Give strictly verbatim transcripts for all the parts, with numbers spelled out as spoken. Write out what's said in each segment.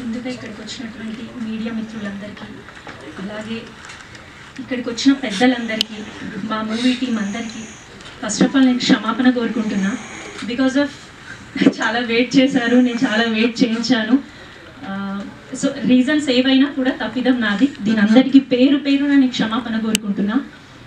ముందుగా ఇక్కడికి వచ్చినటువంటి మీడియా మిత్రులందరికీ, అలాగే ఇక్కడికి వచ్చిన పెద్దలందరికీ, మా మూవీ టీం అందరికీ ఫస్ట్ ఆఫ్ ఆల్ నేను క్షమాపణ కోరుకుంటున్నా. బికాజ్ ఆఫ్ చాలా వెయిట్ చేశారు, నేను చాలా వెయిట్ చేయించాను. సో రీజన్స్ ఏవైనా కూడా తప్పిదం నాది. దీని అందరికీ పేరు పేరున నేను క్షమాపణ కోరుకుంటున్నా.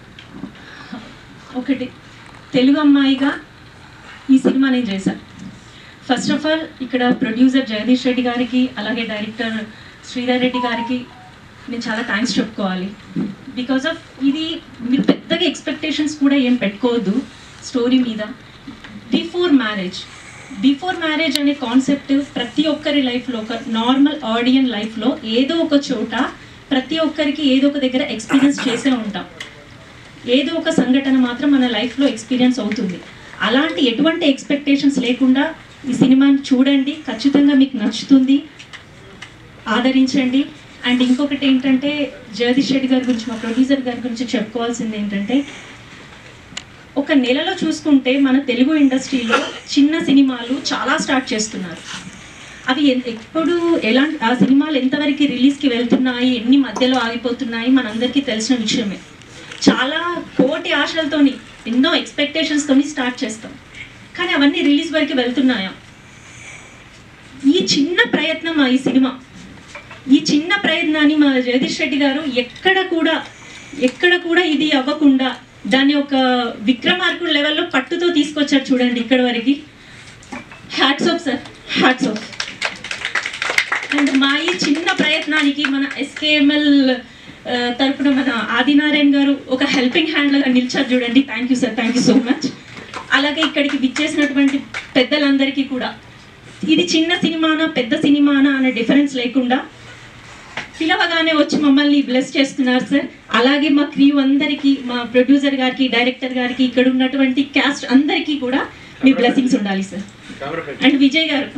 ఒకటి, తెలుగు అమ్మాయిగా ఈ సినిమా నేను చేశాను. ఫస్ట్ ఆఫ్ ఆల్ ఇక్కడ ప్రొడ్యూసర్ జగదీష్ రెడ్డి గారికి, అలాగే డైరెక్టర్ శ్రీధర్ రెడ్డి గారికి నేను చాలా థ్యాంక్స్ చెప్పుకోవాలి. బికాజ్ ఆఫ్ ఇది మీరు పెద్దగా ఎక్స్పెక్టేషన్స్ కూడా ఏం పెట్టుకోవద్దు స్టోరీ మీద. బిఫోర్ మ్యారేజ్ బిఫోర్ మ్యారేజ్ అనే కాన్సెప్ట్ ప్రతి ఒక్కరి లైఫ్లో, ఒక నార్మల్ ఆడియన్ లైఫ్లో ఏదో ఒక చోట ప్రతి ఒక్కరికి ఏదో ఒక దగ్గర ఎక్స్పీరియన్స్ చేసే ఉంటాం. ఏదో ఒక సంఘటన మాత్రం మన లైఫ్లో ఎక్స్పీరియన్స్ అవుతుంది. అలాంటి ఎటువంటి ఎక్స్పెక్టేషన్స్ లేకుండా ఈ సినిమాని చూడండి, ఖచ్చితంగా మీకు నచ్చుతుంది, ఆదరించండి. అండ్ ఇంకొకటి ఏంటంటే, జగదీష్ రెడ్డి గారి గురించి, మా ప్రొడ్యూసర్ గారి గురించి చెప్పుకోవాల్సింది ఏంటంటే, ఒక నెలలో చూసుకుంటే మన తెలుగు ఇండస్ట్రీలో చిన్న సినిమాలు చాలా స్టార్ట్ చేస్తున్నారు. అవి ఎప్పుడు ఎలాంటి ఆ సినిమాలు ఎంతవరకు రిలీజ్కి వెళ్తున్నాయి, ఎన్ని మధ్యలో ఆగిపోతున్నాయి మనందరికీ తెలిసిన విషయమే. చాలా కోటి ఆశలతోని, ఎన్నో ఎక్స్పెక్టేషన్స్తోని స్టార్ట్ చేస్తాం, కానీ అవన్నీ రిలీజ్ వరకు వెళ్తున్నాయా? ఈ చిన్న ప్రయత్నం, ఈ సినిమా ఈ చిన్న ప్రయత్నాన్ని మా జగదీష్ రెడ్డి గారు ఎక్కడ కూడా ఎక్కడ కూడా ఇది అవ్వకుండా దాన్ని ఒక విక్రమార్కుడు లెవెల్లో పట్టుతో తీసుకొచ్చారు చూడండి ఇక్కడ వరకు. Hats off sir, hats off. And మా ఈ చిన్న ప్రయత్నానికి మన ఎస్కేఎంఎల్ తరపున మన ఆదినారాయణ గారు ఒక హెల్పింగ్ హ్యాండ్ లాగా నిలిచారు చూడండి. Thank you sir, thank you so much. అలాగే ఇక్కడికి విచ్చేసినటువంటి పెద్దలందరికీ కూడా, ఇది చిన్న సినిమానా పెద్ద సినిమానా అనే డిఫరెన్స్ లేకుండా పిలవగానే వచ్చి మమ్మల్ని బ్లెస్ చేస్తున్నారు సార్. అలాగే మా క్రూ అందరికీ, మా ప్రొడ్యూసర్ గారికి, డైరెక్టర్ గారికి, ఇక్కడ ఉన్నటువంటి క్యాస్ట్ అందరికీ కూడా మీ బ్లెస్సింగ్స్ ఉండాలి సార్. అండ్ విజయ్ గారు,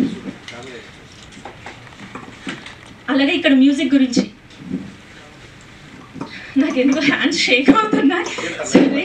అలాగే ఇక్కడ మ్యూజిక్ గురించి నాకు ఎందుకో హ్యాండ్స్ షేక్ అవుతున్నాయి. సరే,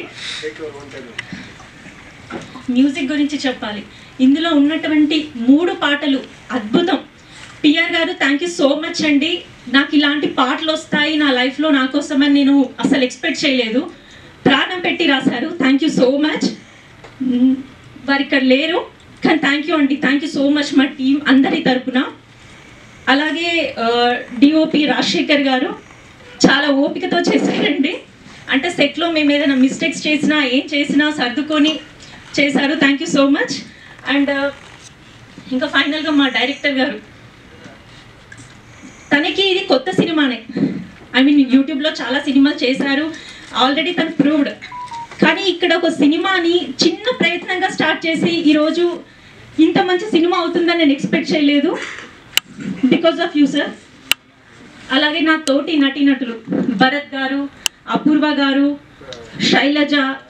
మ్యూజిక్ గురించి చెప్పాలి. ఇందులో ఉన్నటువంటి మూడు పాటలు అద్భుతం. పిఆర్ గారు, థ్యాంక్ యూ సో మచ్ అండి. నాకు ఇలాంటి పాటలు వస్తాయి నా లైఫ్లో నా కోసమని నేను అసలు ఎక్స్పెక్ట్ చేయలేదు. ప్రాణం పెట్టి రాశారు. Thank you so much. వారు ఇక్కడ లేరు కానీ థ్యాంక్ యూ అండి, థ్యాంక్ యూ సో మచ్ మా టీం అందరి తరపున. అలాగే డిఓపి రాజశేఖర్ గారు చాలా ఓపికతో చేశారండి. అంటే సెట్లో మేము ఏదైనా మిస్టేక్స్ చేసినా ఏం చేసినా సర్దుకొని చేశారు. Thank you so much. And ఇంకా ఫైనల్గా మా డైరెక్టర్ గారు, తనకి ఇది కొత్త సినిమానే. ఐ మీన్ యూట్యూబ్లో చాలా సినిమాలు చేశారు, ఆల్రెడీ తను ప్రూవ్డ్. కానీ ఇక్కడ ఒక సినిమాని చిన్న ప్రయత్నంగా స్టార్ట్ చేసి ఈరోజు ఇంత మంచి సినిమా అవుతుందని నేను ఎక్స్పెక్ట్ చేయలేదు. Because of you sir. అలాగే నా తోటి నటీనటులు భరత్ గారు, అపూర్వ గారు, శైలజ,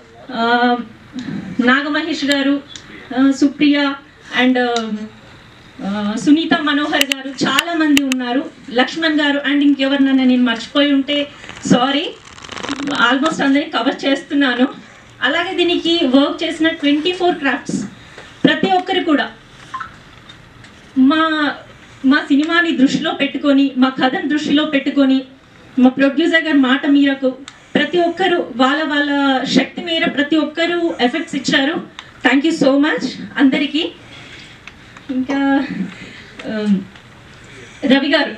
నాగమహేష్ గారు, సుప్రియ అండ్ సునీత మనోహర్ గారు, చాలామంది ఉన్నారు, లక్ష్మణ్ గారు. అండ్ ఇంకెవరినైనా నేను మర్చిపోయి ఉంటే సారీ, ఆల్మోస్ట్ అందరినీ కవర్ చేస్తున్నాను. అలాగే దీనికి వర్క్ చేసిన ట్వంటీ ఫోర్ క్రాఫ్ట్స్ ప్రతి ఒక్కరు కూడా మా మా సినిమాని దృష్టిలో పెట్టుకొని, మా కథను దృష్టిలో పెట్టుకొని, మా ప్రొడ్యూసర్ గారి మాట మీరకు ప్రతి ఒక్కరు వాళ్ళ వాళ్ళ శక్తి మేర ప్రతి ఒక్కరు ఎఫెక్ట్స్ ఇచ్చారు. థ్యాంక్ యూ సో మచ్ అందరికీ. ఇంకా రవి గారు,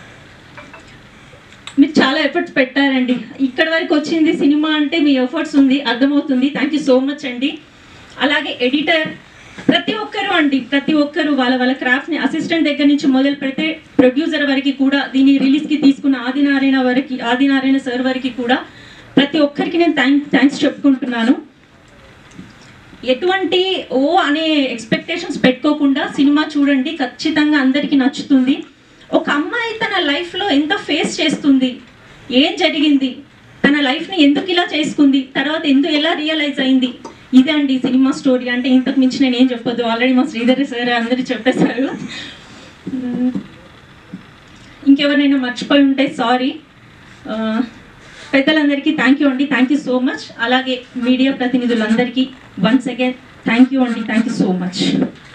మీరు చాలా ఎఫర్ట్స్ పెట్టారండి. ఇక్కడ వరకు వచ్చింది సినిమా అంటే మీ ఎఫర్ట్స్ ఉంది, అర్థమవుతుంది. థ్యాంక్ యూ సో మచ్ అండి. అలాగే ఎడిటర్, ప్రతి ఒక్కరు అండి, ప్రతి ఒక్కరు వాళ్ళ వాళ్ళ క్రాఫ్ట్ని, అసిస్టెంట్ దగ్గర నుంచి మొదలు పెడితే ప్రొడ్యూసర్ వరకు కూడా, దీని రిలీజ్కి తీసుకున్న ఆదినారాయణ వరకు, ఆదినారాయణ సార్ వరకు కూడా ప్రతి ఒక్కరికి నేను థ్యాంక్ థ్యాంక్స్ చెప్పుకుంటున్నాను. ఎటువంటి ఓ అనే ఎక్స్పెక్టేషన్స్ పెట్టుకోకుండా సినిమా చూడండి, ఖచ్చితంగా అందరికీ నచ్చుతుంది. ఒక అమ్మాయి తన లైఫ్లో ఎంత ఫేస్ చేస్తుంది, ఏం జరిగింది, తన లైఫ్ని ఎందుకు ఇలా చేసుకుంది, తర్వాత ఎందుకు ఎలా రియలైజ్ అయింది, ఇదే అండి సినిమా స్టోరీ. అంటే ఇంతకు మించి నేను ఏం చెప్పొద్దు, ఆల్రెడీ మా శ్రీధర్ సార్ అందరూ చెప్పేశారు. ఇంకెవరైనా మర్చిపోయి ఉంటే సారీ. పెద్దలందరికీ థ్యాంక్ యూ అండి, థ్యాంక్ యూ సో మచ్. అలాగే మీడియా ప్రతినిధులందరికీ వన్స్ అగైన్ థ్యాంక్ యూ అండి, థ్యాంక్ యూ సో మచ్.